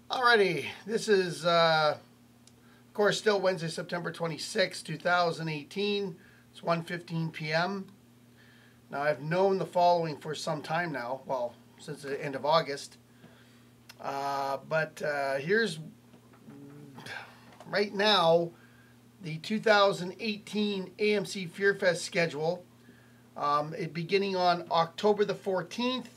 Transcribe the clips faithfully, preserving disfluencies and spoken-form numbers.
Alrighty, this is, uh, of course, still Wednesday, September twenty-sixth, two thousand eighteen. It's one fifteen p m Now, I've known the following for some time now, well, since the end of August. Uh, but uh, here's, right now, the two thousand eighteen A M C Fear Fest schedule. Um, it beginning on October the fourteenth.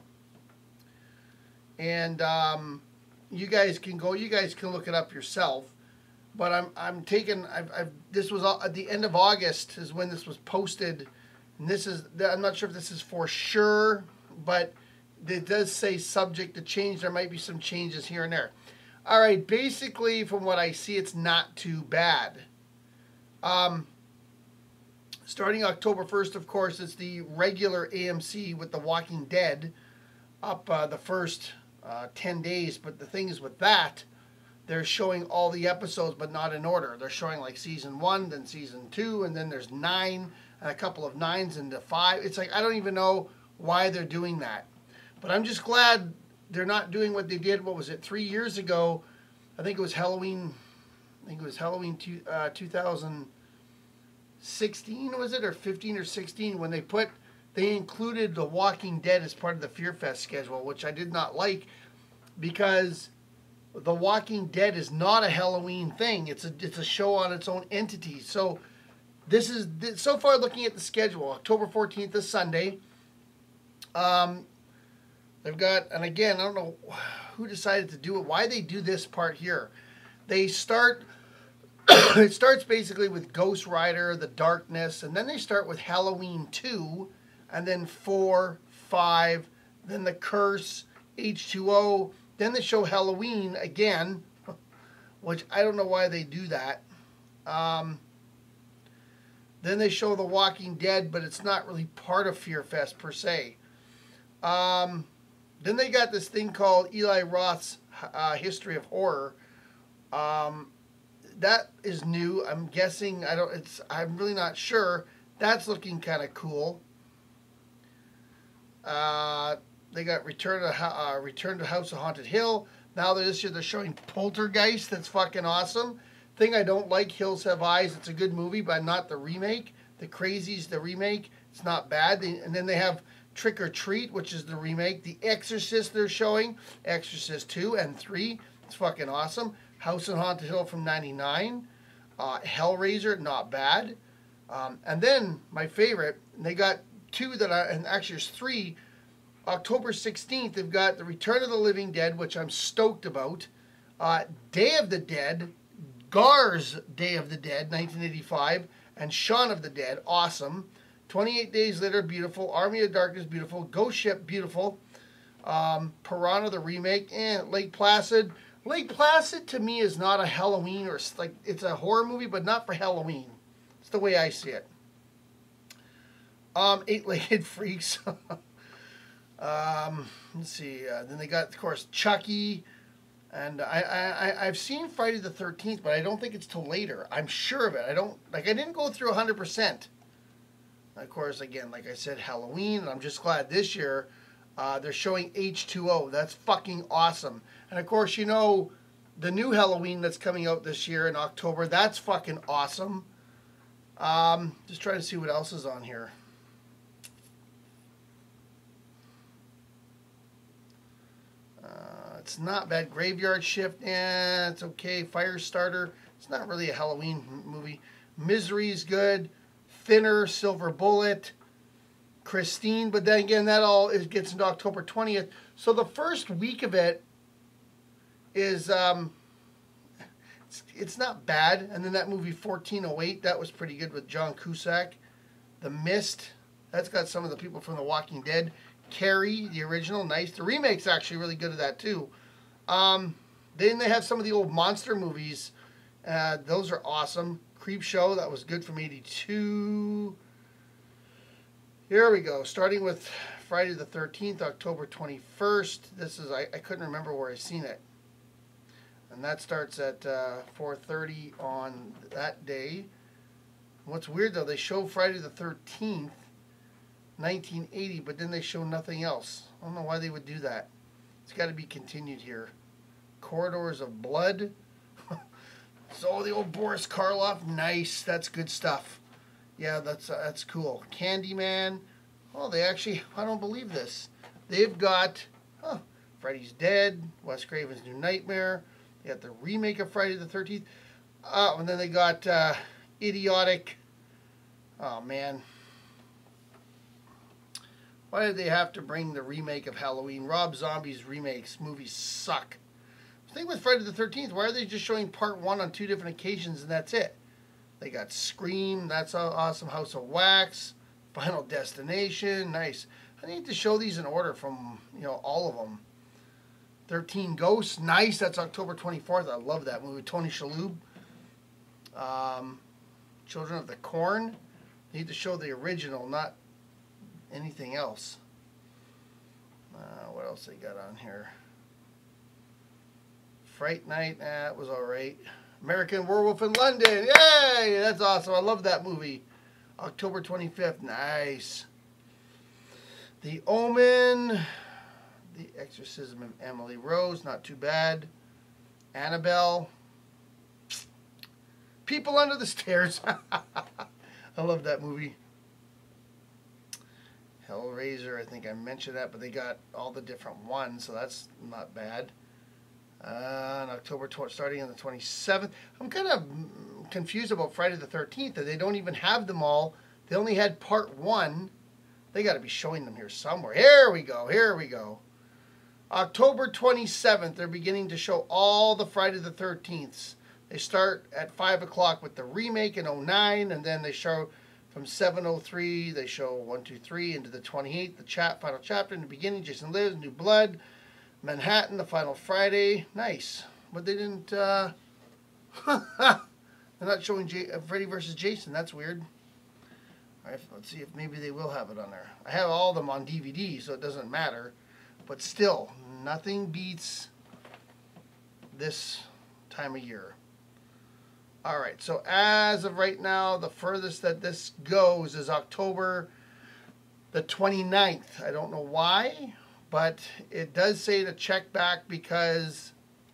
And um, you guys can go, you guys can look it up yourself. But I'm, I'm taking, I've, I've, this was at the end of August is when this was posted. And this is, I'm not sure if this is for sure, but it does say subject to change. There might be some changes here and there. All right, basically, from what I see, it's not too bad. Um, starting October first, of course, it's the regular A M C with The Walking Dead up uh, the first uh, ten days. But the thing is with that, they're showing all the episodes, but not in order. They're showing like season one, then season two, and then there's nine, and a couple of nines into five. It's like, I don't even know why they're doing that. But I'm just glad they're not doing what they did, what was it, three years ago. I think it was Halloween, I think it was Halloween two, uh, two thousand sixteen, was it, or fifteen or sixteen, when they put, they included The Walking Dead as part of the Fear Fest schedule, which I did not like, because The Walking Dead is not a Halloween thing. It's a, it's a show on its own entity. So this is, so far looking at the schedule, October fourteenth is Sunday. Um, they've got, and again, I don't know who decided to do it, why they do this part here. They start, it starts basically with Ghost Rider, The Darkness, and then they start with Halloween two, and then four, five, then The Curse, H two O, then they show Halloween again, which I don't know why they do that. Um, then they show The Walking Dead, but it's not really part of Fear Fest per se. Um, then they got this thing called Eli Roth's uh, History of Horror. Um, that is new. I'm guessing. I don't. It's. I'm really not sure. That's looking kind of cool. Uh, they got Return to uh, Return to House of Haunted Hill. Now this year they're showing Poltergeist. That's fucking awesome. Thing I don't like, Hills Have Eyes. It's a good movie, but not the remake. The Crazies, the remake. It's not bad. They, and then they have Trick or Treat, which is the remake. The Exorcist they're showing. Exorcist two and three. It's fucking awesome. House on Haunted Hill from ninety-nine. Uh, Hellraiser, not bad. Um, and then, my favorite, they got two that I, and actually there's three. October sixteenth, they've got The Return of the Living Dead, which I'm stoked about. Uh, Day of the Dead, Gar's Day of the Dead, nineteen eighty-five, and Shaun of the Dead, awesome. twenty-eight Days Later, beautiful. Army of Darkness, beautiful. Ghost Ship, beautiful. Um, Piranha, the remake, and Lake Placid. Lake Placid, to me, is not a Halloween, or like, it's a horror movie, but not for Halloween. It's the way I see it. Um, Eight-Legged Freaks. um, let's see. Uh, then they got, of course, Chucky. And I, I, I've seen Friday the thirteenth, but I don't think it's till later. I'm sure of it. I don't, like, I didn't go through one hundred percent. Of course, again, like I said, Halloween, and I'm just glad this year uh, they're showing H two O. That's fucking awesome. And, of course, you know, the new Halloween that's coming out this year in October, that's fucking awesome. Um, just trying to see what else is on here. Uh, it's not bad. Graveyard Shift, eh, it's okay. Firestarter, it's not really a Halloween movie. Misery's good. Thinner, Silver Bullet, Christine, but then again, that all is, gets into October twentieth. So the first week of it is, um, it's, it's not bad. And then that movie fourteen oh eight, that was pretty good with John Cusack. The Mist, that's got some of the people from The Walking Dead. Carrie, the original, nice. The remake's actually really good at that too. Um, then they have some of the old monster movies. Uh, those are awesome. Creep Show, that was good from eighty-two. Here we go. Starting with Friday the thirteenth, October twenty-first. This is, I, I couldn't remember where I seen it. And that starts at uh, four thirty on that day. What's weird though, they show Friday the thirteenth, nineteen eighty, but then they show nothing else. I don't know why they would do that. It's got to be continued here. Corridors of Blood. So the old Boris Karloff, nice. That's good stuff. Yeah, that's uh, that's cool. Candyman. Oh, they actually, I don't believe this. They've got, huh, Freddy's Dead, Wes Craven's New Nightmare. They got the remake of Friday the thirteenth. Oh, and then they got uh, Idiotic. Oh, man. Why did they have to bring the remake of Halloween? Rob Zombie's remakes movies suck. The thing with Friday the thirteenth, why are they just showing part one on two different occasions and that's it? They got Scream, that's awesome. House of Wax, Final Destination, nice. I need to show these in order from, you know, all of them. thirteen Ghosts, nice. That's October twenty-fourth. I love that movie. Tony Shalhoub. Um, Children of the Corn. I need to show the original, not anything else. Uh, what else they got on here? Fright Night, eh, that was alright. American Werewolf in London, yay! That's awesome. I love that movie. October twenty-fifth, nice. The Omen, The Exorcism of Emily Rose, not too bad. Annabelle, People Under the Stairs. I love that movie. Hellraiser, I think I mentioned that, but they got all the different ones, so that's not bad. Uh, on October twelfth, starting on the twenty-seventh. I'm kind of confused about Friday the thirteenth, that they don't even have them all. They only had part one. They got to be showing them here somewhere. Here we go. Here we go. October twenty-seventh, they're beginning to show all the Friday the thirteenths. They start at five o'clock with the remake in oh nine, and then they show from seven oh three, they show one, two, three into the twenty-eighth, the chat, final chapter in the beginning, Jason Lives, New Blood, Manhattan, the final Friday. Nice. But they didn't, uh, they're not showing J uh, Freddy versus Jason. That's weird. All right, let's see if maybe they will have it on there. I have all of them on D V D, so it doesn't matter. But still, nothing beats this time of year. All right, so as of right now, the furthest that this goes is October the twenty-ninth. I don't know why, but it does say to check back because,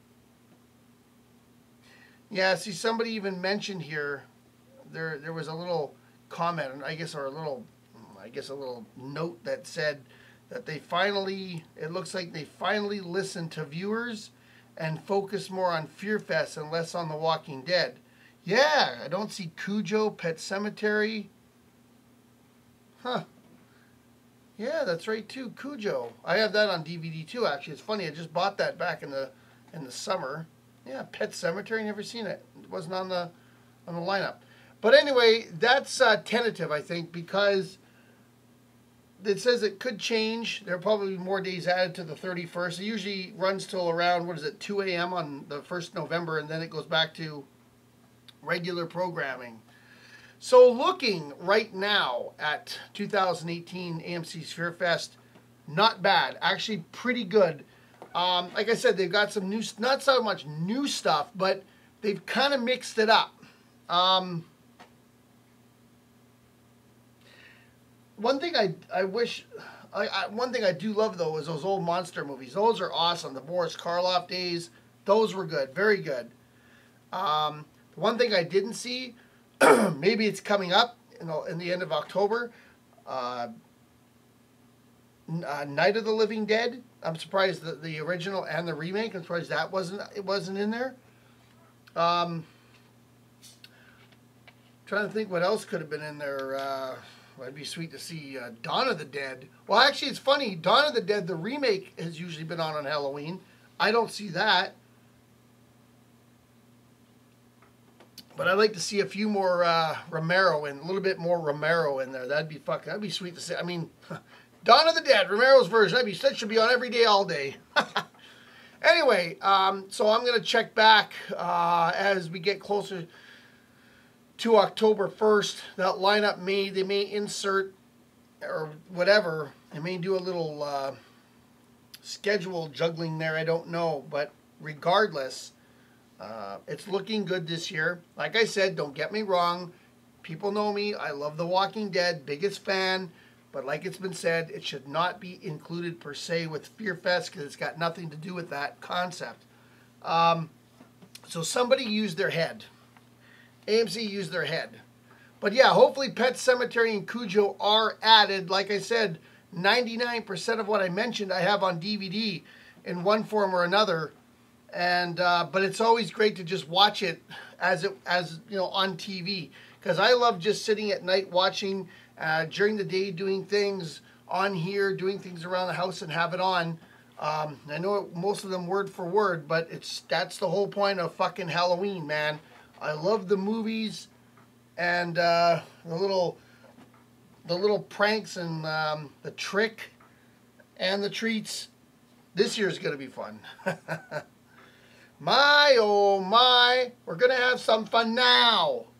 yeah, see, somebody even mentioned here, there there was a little comment, I guess, or a little, I guess a little note that said that they finally, it looks like they finally listened to viewers and focus more on Fear Fest and less on The Walking Dead. Yeah, I don't see Cujo, Pet Cemetery. Huh. Yeah, that's right too, Cujo. I have that on D V D too, actually. It's funny, I just bought that back in the in the summer. Yeah, Pet Cemetery, never seen it. It wasn't on the on the lineup. But anyway, that's uh, tentative, I think, because it says it could change. There are probably more days added to the thirty-first. It usually runs till around, what is it, two A M on the first of November, and then it goes back to regular programming. So looking right now at two thousand eighteen A M C's Fear Fest, not bad. Actually pretty good. Um, like I said, they've got some new, not so much new stuff, but they've kind of mixed it up. Um, one thing I, I wish, I, I, one thing I do love though is those old monster movies. Those are awesome. The Boris Karloff days, those were good, very good. Um, one thing I didn't see, maybe it's coming up in the, in the end of October, uh, uh, Night of the Living Dead. I'm surprised that the original and the remake, I'm surprised that wasn't, it wasn't in there. Um, trying to think what else could have been in there. Uh, it'd be sweet to see uh, Dawn of the Dead. Well, actually, it's funny. Dawn of the Dead, the remake, has usually been on on Halloween. I don't see that. But I'd like to see a few more uh, Romero in, a little bit more Romero in there. That'd be fucking, that'd be sweet to see. I mean, Dawn of the Dead, Romero's version. That'd be, that should be on every day, all day. Anyway, um, so I'm going to check back uh, as we get closer to October first. That lineup may, they may insert, or whatever, they may do a little uh, schedule juggling there, I don't know. But regardless, Uh, it's looking good this year. Like I said, don't get me wrong. People know me. I love The Walking Dead. Biggest fan. But like it's been said, it should not be included per se with Fear Fest because it's got nothing to do with that concept. Um, so somebody used their head. A M C used their head. But yeah, hopefully Pet Sematary and Cujo are added. Like I said, ninety-nine percent of what I mentioned I have on D V D in one form or another. And uh, but it's always great to just watch it as it as you know on T V, because I love just sitting at night watching, uh, during the day doing things on here, doing things around the house, and have it on. Um, I know most of them word for word, but it's that's the whole point of fucking Halloween, man. I love the movies and uh, the little the little pranks and um, the trick and the treats. This year's gonna be fun. My, oh my, we're going to have some fun now.